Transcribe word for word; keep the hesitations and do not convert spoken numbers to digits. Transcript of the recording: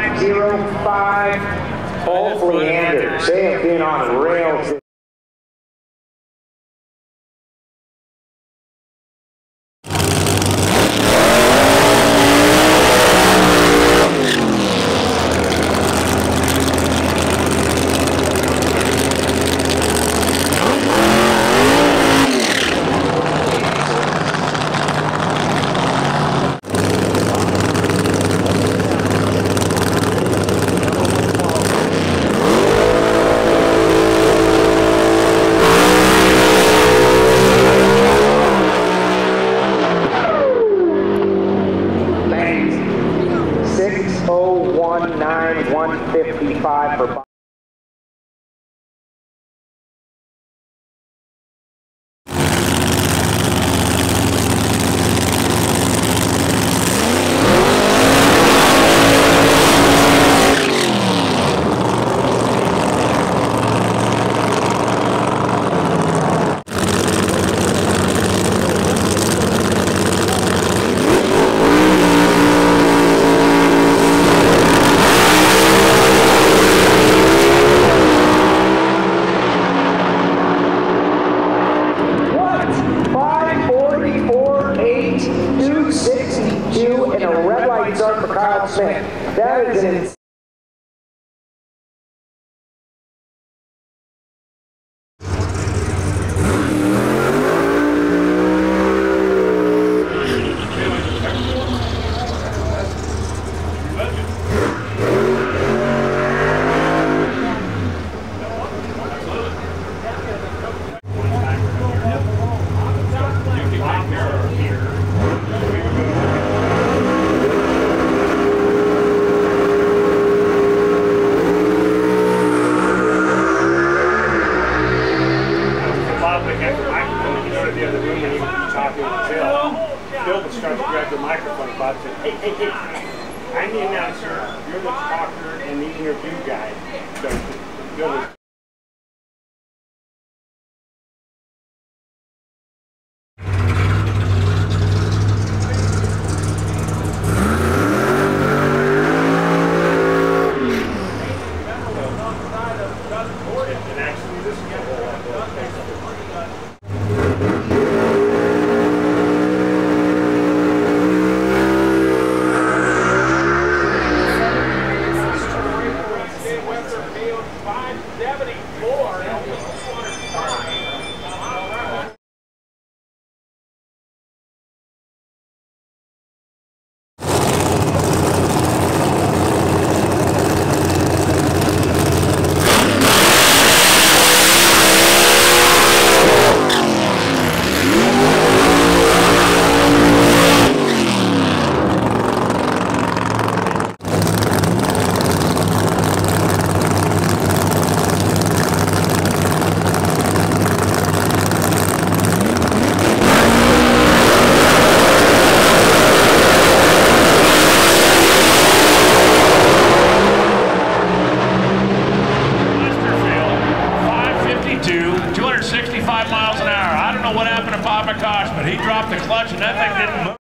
five zero five. Hopefully, Anders. They have been on rails. one fifty-five for and a red light start for Kyle Smith. That is an insane. Bill was trying to grab the microphone. Bob said, hey, hey, hey, I'm the announcer, you're the talker, and the interview guy. So Bill was and actually this is a whole lot two hundred sixty-five miles an hour. I don't know what happened to Papa Kosh, but he dropped the clutch and that thing didn't move.